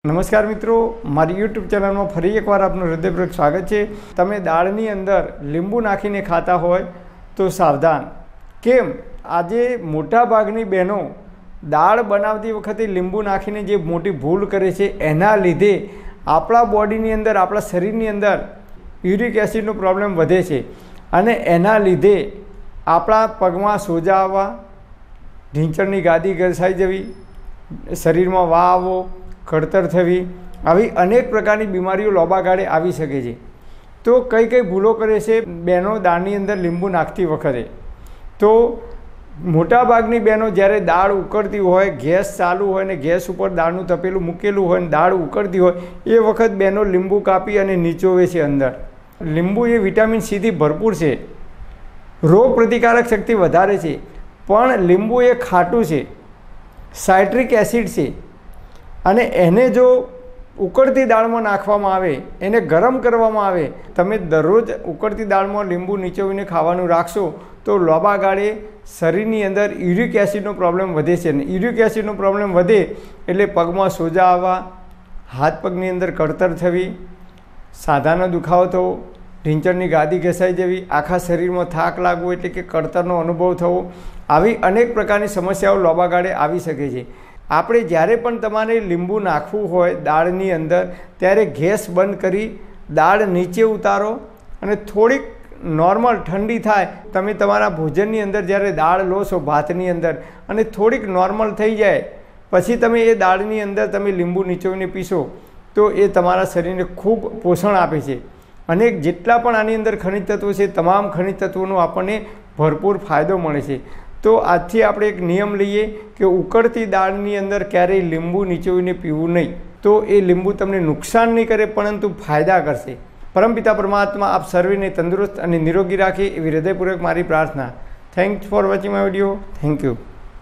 નમસ્કાર મિત્રો, મારી યુટ્યુબ ચેનલમાં ફરી એકવાર આપનું હૃદયપૂર્વક સ્વાગત છે। તમે દાળની અંદર લીંબુ નાખીને ખાતા હોય તો સાવધાન। કેમ? આજે મોટાભાગની બહેનો દાળ બનાવતી વખતે લીંબુ નાખીને જે મોટી ભૂલ કરે છે, એના લીધે આપણા બોડીની અંદર, આપણા શરીરની અંદર યુરિક એસિડનો પ્રોબ્લેમ વધે છે અને એના લીધે આપણા પગમાં સોજા આવવા, ઢીંચણની ગાદી ઘસાઈ જવી, શરીરમાં વાવ આવવો, કળતર થવી, આવી અનેક પ્રકારની બીમારીઓ લાંબા ગાળે આવી શકે છે। તો કઈ કઈ ભૂલો કરે છે બહેનો દાળની અંદર લીંબુ નાખતી વખતે? તો મોટાભાગની બહેનો જ્યારે દાળ ઉકળતી હોય, ગેસ ચાલુ હોય ને ગેસ ઉપર દાળનું તપેલું મૂકેલું હોય ને દાળ ઉકળતી હોય, એ વખત બહેનો લીંબુ કાપી અને નીચોવે છે અંદર। લીંબુ એ વિટામિન સીથી ભરપૂર છે, રોગ પ્રતિકારક શક્તિ વધારે છે, પણ લીંબુ એ ખાટું છે, સાઇટ્રિક એસિડ છે અને એને જો ઉકળતી દાળમાં નાખવામાં આવે, એને ગરમ કરવામાં આવે, તમે દરરોજ ઉકળતી દાળમાં લીંબુ નીચોવીને ખાવાનું રાખશો તો લાંબા ગાળે શરીરની અંદર યુરિક એસિડનો પ્રોબ્લેમ વધે છે। અને યુરિક એસિડનો પ્રોબ્લેમ વધે એટલે પગમાં સોજા આવવા, હાથ પગની અંદર કળતર થવી, સાંધાનો દુખાવો થવો, ઢીંચણની ગાદી ઘસાઈ જવી, આખા શરીરમાં થાક લાગવો એટલે કે કળતરનો અનુભવ થવો, આવી અનેક પ્રકારની સમસ્યાઓ લાંબા ગાળે આવી શકે છે। આપણે જ્યારે પણ તમારે લીંબુ નાખવું હોય દાળની અંદર, ત્યારે ગેસ બંધ કરી દાળ નીચે ઉતારો અને થોડીક નોર્મલ ઠંડી થાય, તમે તમારા ભોજનની અંદર જ્યારે દાળ લો છો ભાતની અંદર, અને થોડીક નોર્મલ થઈ જાય પછી તમે એ દાળની અંદર તમે લીંબુ નીચોવીને પીશો તો એ તમારા શરીરને ખૂબ પોષણ આપે છે અને જેટલા પણ આની અંદર ખનિજ તત્વો છે, તમામ ખનિજ તત્વોનો આપણને ભરપૂર ફાયદો મળે છે। તો આજથી આપણે એક નિયમ લઈએ કે ઉકળતી દાળની અંદર ક્યારેય લીંબુ નીચોવીને પીવું નહીં। તો એ લીંબુ તમને નુકસાન નહીં કરે પરંતુ ફાયદા કરશે। પરમપિતા પરમાત્મા આપ સર્વેને તંદુરસ્ત અને નિરોગી રાખે એવી હૃદયપૂર્વક મારી પ્રાર્થના। Thanks for watching my video. Thank you.